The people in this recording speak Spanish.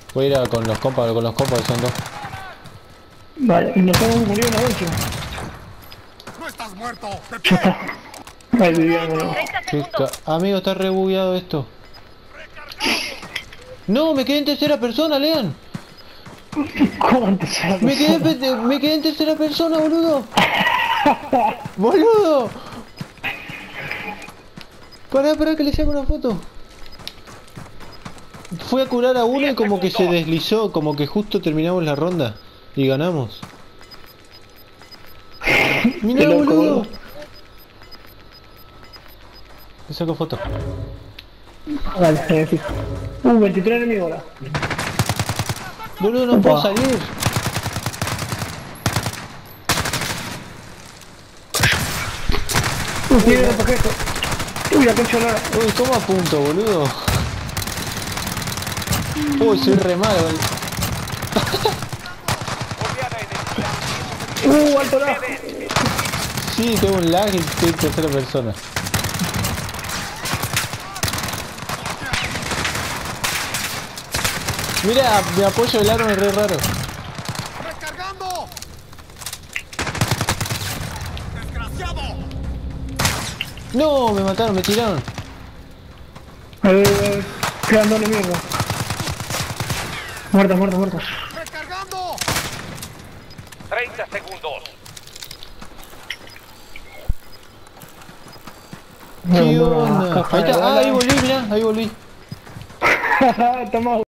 Voy a ir con los compas, que son dos. Vale, y nos hemos murido una última. ¡No estás muerto! ¡De Ya pie! está. Ahí vivíamos. 30 segundos. Amigo, está re bugueado esto. No, me quedé en tercera persona, Lean. ¿Cómo antes era Me quedé en tercera persona, boludo. Boludo. Pará que le saco una foto. Fui a curar a uno y como que se deslizó, como que justo terminamos la ronda y ganamos. Mirá, Qué loco, boludo. boludo. Le saco foto. Vale, me fijo. 23 enemigos ahora. Boludo, no Opa. puedo salir. Tiene otro paquete. Uy, la concha lora. Uy, ¿cómo apunto, boludo? Uy, soy re malo. Alto lag. Sí, tengo un lag y estoy en tercera persona. Mira, me apoyo el arma es re raro. ¡Recargando! ¡Desgraciado! No, me mataron, me tiraron. Quedan dos enemigos. Muertos. ¡Recargando! 30 segundos. ¿Qué onda? Ahí está, ahí volví, mirá, ahí volví. Estamos